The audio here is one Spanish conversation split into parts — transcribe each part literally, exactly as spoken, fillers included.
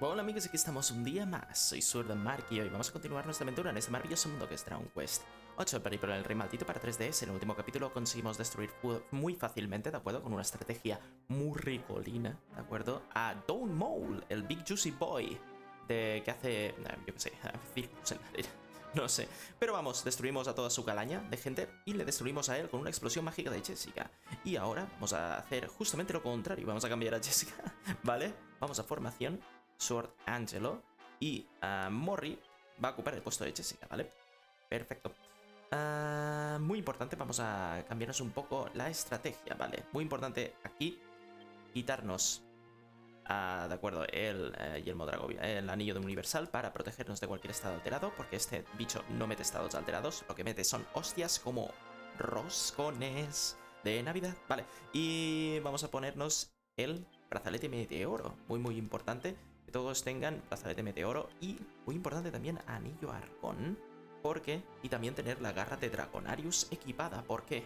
Hola amigos, aquí estamos un día más, soy Swordmark y hoy vamos a continuar nuestra aventura en este maravilloso mundo que es Dragon Quest ocho, para ir por el Rey Maldito para tres D S. En el último capítulo conseguimos destruir muy fácilmente, ¿de acuerdo? Con una estrategia muy ricolina, ¿de acuerdo? A Dawn Mole, el Big Juicy Boy, de que hace, yo qué sé, circos en la arena. No sé, pero vamos, destruimos a toda su calaña de gente y le destruimos a él con una explosión mágica de Jessica. Y ahora vamos a hacer justamente lo contrario, vamos a cambiar a Jessica, ¿vale? Vamos a formación, Sword Angelo, y uh, Morri va a ocupar el puesto de Jessica, ¿vale? Perfecto. Uh, muy importante, vamos a cambiarnos un poco la estrategia, ¿vale? Muy importante aquí quitarnos, uh, de acuerdo, el uh, Yelmo Dragovia, el anillo de Universal para protegernos de cualquier estado alterado, porque este bicho no mete estados alterados, lo que mete son hostias como roscones de Navidad, ¿vale? Y vamos a ponernos el brazalete meteoro, muy muy importante. Que todos tengan brazalete meteoro y, muy importante también, anillo arcón. ¿Por qué? Y también tener la garra de Dragonarius equipada. ¿Por qué?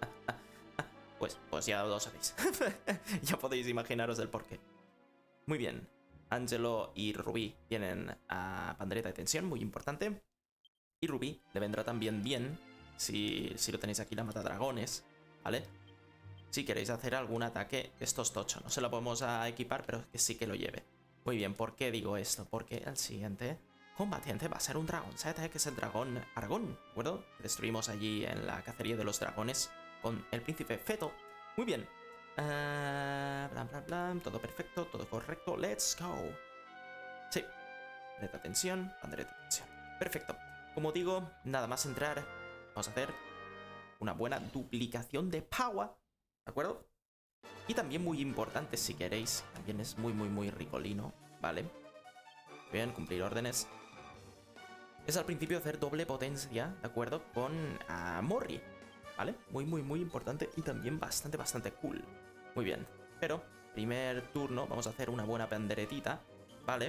pues, pues ya lo sabéis. Ya podéis imaginaros el porqué. Muy bien. Angelo y Rubí tienen a pandereta de tensión, muy importante. Y Rubí le vendrá también bien, si, si lo tenéis aquí, la mata dragones, ¿vale? Si queréis hacer algún ataque, esto es tocho. No se lo podemos a equipar, pero que sí que lo lleve. Muy bien, ¿por qué digo esto? Porque el siguiente combatiente va a ser un dragón Z, que es el dragón Argón, ¿de acuerdo? Destruimos allí en la cacería de los dragones con el príncipe Feto. Muy bien. Uh, bla, bla, bla, todo perfecto, todo correcto. Let's go. Sí. Pandereta tensión, pandereta tensión. Perfecto. Como digo, nada más entrar, vamos a hacer una buena duplicación de power, ¿de acuerdo? Y también muy importante, si queréis, también es muy, muy, muy ricolino, ¿vale? Bien, cumplir órdenes. Es al principio hacer doble potencia, ¿de acuerdo? Con uh, Morri, ¿vale? Muy, muy, muy importante y también bastante, bastante cool. Muy bien, pero primer turno vamos a hacer una buena panderetita, ¿vale?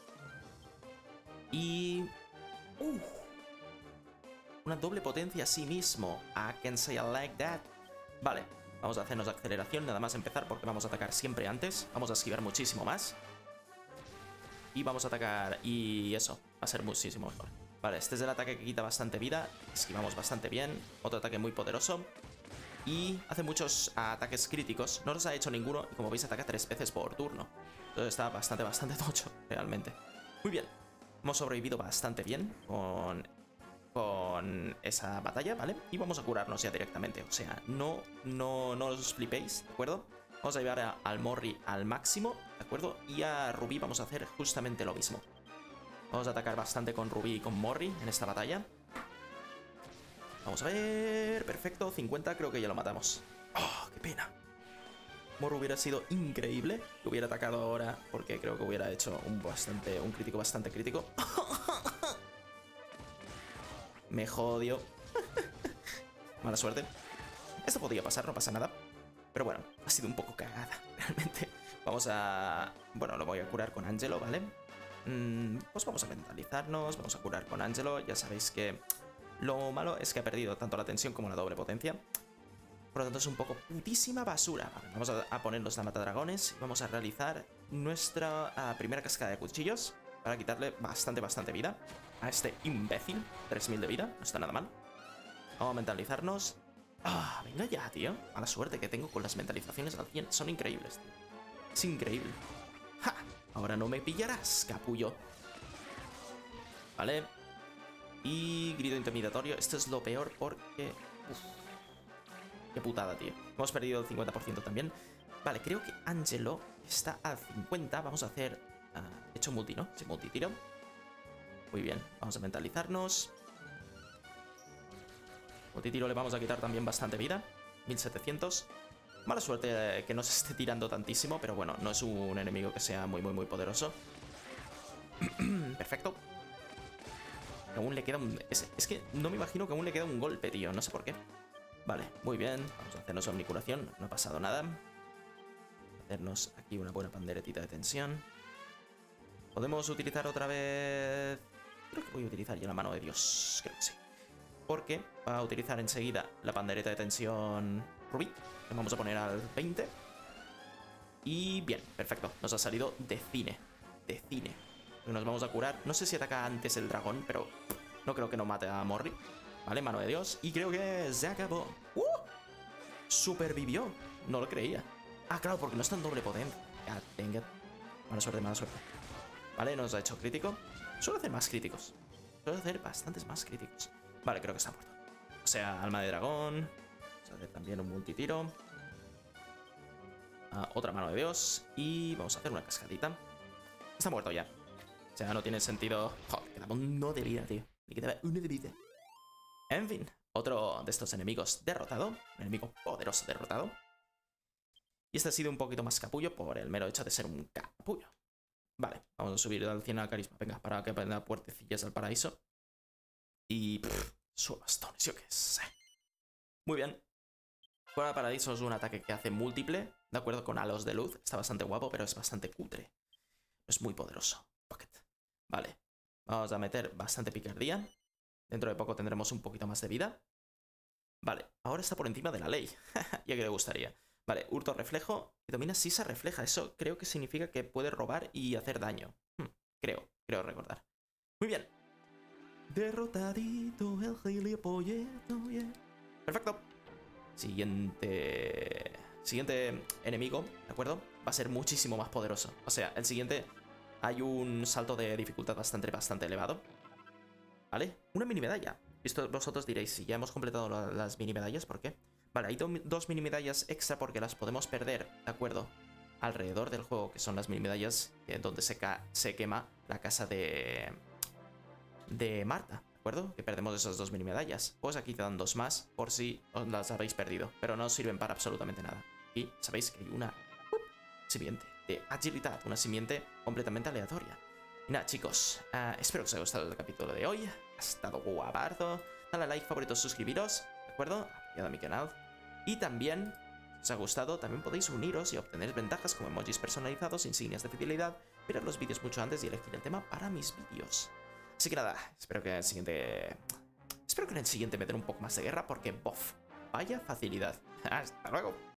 Y... Uh, una doble potencia a sí mismo. I can say I like that. Vale. Vamos a hacernos aceleración, nada más empezar, porque vamos a atacar siempre antes. Vamos a esquivar muchísimo más. Y vamos a atacar... Y eso, va a ser muchísimo mejor. Vale, este es el ataque que quita bastante vida. Esquivamos bastante bien. Otro ataque muy poderoso. Y hace muchos ataques críticos. No nos ha hecho ninguno. Y como veis, ataca tres veces por turno. Entonces está bastante, bastante tocho, realmente. Muy bien. Hemos sobrevivido bastante bien con... con esa batalla, ¿vale? Y vamos a curarnos ya directamente, o sea, no, no, no os flipéis, ¿de acuerdo? Vamos a llevar a, al Morri al máximo, ¿de acuerdo? Y a Rubí vamos a hacer justamente lo mismo. Vamos a atacar bastante con Rubí y con Morri en esta batalla. Vamos a ver... Perfecto, cincuenta, creo que ya lo matamos. ¡Oh, qué pena! Morri hubiera sido increíble que hubiera atacado ahora, porque creo que hubiera hecho un, bastante, un crítico bastante crítico. Me jodió. Mala suerte. Esto podía pasar, no pasa nada. Pero bueno, ha sido un poco cagada, realmente. Vamos a... Bueno, lo voy a curar con Angelo, ¿vale? Mm, pues vamos a mentalizarnos, vamos a curar con Angelo. Ya sabéis que lo malo es que ha perdido tanto la tensión como la doble potencia. Por lo tanto es un poco putísima basura. Vale, vamos a, a ponernos la matadragones y vamos a realizar nuestra uh, primera cascada de cuchillos para quitarle bastante, bastante vida a este imbécil. tres mil de vida, no está nada mal. Vamos a mentalizarnos. Ah, venga ya, tío. Mala suerte que tengo con las mentalizaciones al cien. Son increíbles, tío. Es increíble. ¡Ja! Ahora no me pillarás, capullo. Vale. Y grito intimidatorio. Esto es lo peor porque... Uf. Qué putada, tío. Hemos perdido el cincuenta por ciento también. Vale, creo que Angelo está al cincuenta. Vamos a hacer... Uh, hecho multi, ¿no? Sí, multitiro. Muy bien, vamos a mentalizarnos. Multitiro le vamos a quitar también bastante vida. mil setecientos. Mala suerte que no se esté tirando tantísimo, pero bueno, no es un enemigo que sea muy, muy, muy poderoso. Perfecto. Aún le queda un... Es, es que no me imagino que aún le queda un golpe, tío. No sé por qué. Vale, muy bien. Vamos a hacernos omnicuración. No ha pasado nada. Hacernos aquí una buena panderetita de tensión. ¿Podemos utilizar otra vez...? Creo que voy a utilizar ya la mano de Dios. Creo que sí. Porque va a utilizar enseguida la pandereta de tensión Rubí. Le vamos a poner al veinte. Y bien, perfecto. Nos ha salido de cine. de cine. Nos vamos a curar. No sé si ataca antes el dragón, pero no creo que no mate a Morri. Vale, mano de Dios. Y creo que se acabó. ¡Uh! Supervivió. No lo creía. Ah, claro, porque no está en doble potencia. Ya, venga. Mala suerte, mala suerte. Vale, nos ha hecho crítico. Suele hacer más críticos. Suele hacer bastantes más críticos. Vale, creo que está muerto. O sea, alma de dragón. Vamos a hacer también un multitiro. Ah, otra mano de Dios. Y vamos a hacer una cascadita. Está muerto ya. O sea, no tiene sentido. Joder, quedaba uno de vida, tío. Me quedaba uno de vida. En fin, otro de estos enemigos derrotado. Un enemigo poderoso derrotado. Y este ha sido un poquito más capullo por el mero hecho de ser un capullo. Vale, vamos a subir al cien al carisma. Venga, para que aprenda puertecillas al paraíso. Y... Pff, su bastones, yo qué sé. Muy bien. Fuera paraíso es un ataque que hace múltiple. De acuerdo, con halos de luz. Está bastante guapo, pero es bastante cutre. No es muy poderoso. Pocket. Vale. Vamos a meter bastante picardía. Dentro de poco tendremos un poquito más de vida. Vale, ahora está por encima de la ley. Ya que le gustaría. Vale, hurto reflejo. Y domina si se refleja. Eso creo que significa que puede robar y hacer daño. Hmm, creo, creo recordar. Muy bien. Derrotadito el gilipolleto, yeah. Perfecto. Siguiente... Siguiente enemigo, ¿de acuerdo? Va a ser muchísimo más poderoso. O sea, el siguiente hay un salto de dificultad bastante, bastante elevado. ¿Vale? Una mini medalla. Esto vosotros diréis, si ya hemos completado las mini medallas, ¿por qué? Vale, hay do dos mini medallas extra porque las podemos perder, ¿de acuerdo? Alrededor del juego, que son las mini medallas eh, donde se, se quema la casa de... de Marta, ¿de acuerdo? Que perdemos esas dos mini medallas. Pues aquí te dan dos más por si os las habéis perdido, pero no sirven para absolutamente nada. Y sabéis que hay una uh, simiente de agilidad, una simiente completamente aleatoria. Y nada, chicos, uh, espero que os haya gustado el capítulo de hoy. Ha estado guapardo. Dale a like, favorito, suscribiros, ¿de acuerdo? Apoyad a mi canal. Y también, si os ha gustado, también podéis uniros y obtener ventajas como emojis personalizados, insignias de fidelidad, mirar los vídeos mucho antes y elegir el tema para mis vídeos. Así que nada, espero que en el siguiente... Espero que en el siguiente me den un poco más de guerra porque, bof, vaya facilidad. Hasta luego.